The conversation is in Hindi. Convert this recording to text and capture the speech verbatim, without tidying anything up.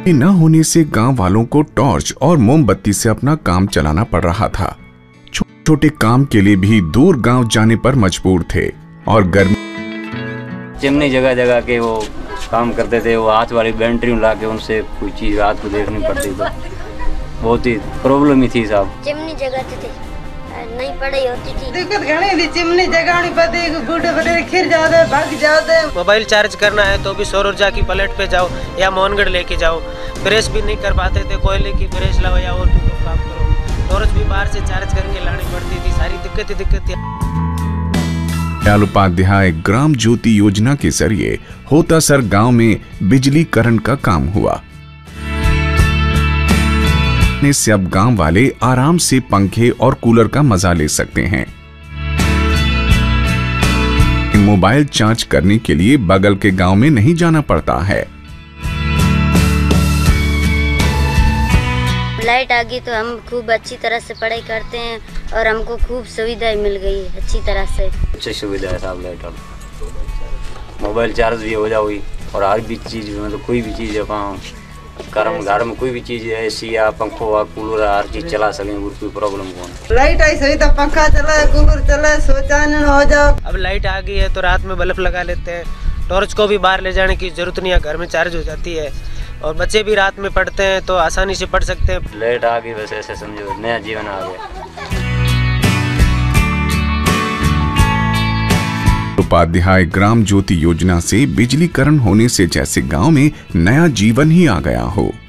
न होने से गांव वालों को टॉर्च और मोमबत्ती से अपना काम चलाना पड़ रहा था। छोटे काम के लिए भी दूर गांव जाने पर मजबूर थे और गर्मी चिमनी जगह जगह के वो काम करते थे। वो हाथ वाली बैटरी ला के उनसे कोई चीज रात को देखनी पड़ती तो बहुत ही प्रॉब्लम ही थी साहब। चिमनी जगह थे नहीं पढ़ाई होती थी, दिक्कत घनी थी। चिमनी जगानी पड़ती, बूढ़े बड़े खिर जाते भाग जाते। मोबाइल चार्ज करना है तो भी सौर ऊर्जा की प्लेट पे जाओ या मोहनगढ़ लेके जाओ। प्रेस भी नहीं कर पाते थे, कोयले की प्रेस लाओ या और भी काम करो। टॉर्च भी बाहर से चार्ज करके लानी पड़ती थी। सारी दिक्कत ही दिक्कत थी। दीनदयाल उपाध्याय ग्राम ज्योति योजना के जरिए होतासर गांव में बिजलीकरण का काम हुआ। से अब गांव वाले आराम से पंखे और कूलर का मजा ले सकते हैं। मोबाइल चार्ज करने के लिए बगल के गांव में नहीं जाना पड़ता है। लाइट आ गई तो हम खूब अच्छी तरह से पढ़ाई करते हैं और हमको खूब सुविधाएं मिल गई है अच्छी तरह से। अच्छी सुविधा है साहब। लाइट मोबाइल चार्ज भी हो जाओगी और हर भी चीज मतलब कोई भी चीज है गर्म घर में कोई भी चीज है, एसी या पंखो या कूलर हर चीज चला सकेंगे, कोई प्रॉब्लम कौन। लाइट आई सही तो पंखा चला कूलर चला शौचालय हो जाओ। अब लाइट आ गई है तो रात में बल्ब लगा लेते हैं। टॉर्च को भी बाहर ले जाने की जरूरत नहीं है, घर में चार्ज हो जाती है और बच्चे भी रात में पढ़ते हैं तो आसानी से पढ़ सकते हैं। लाइट आ गई वैसे ऐसे समझो नया जीवन आ गया। उपाध्याय ग्राम ज्योति योजना से बिजलीकरण होने से जैसे गांव में नया जीवन ही आ गया हो।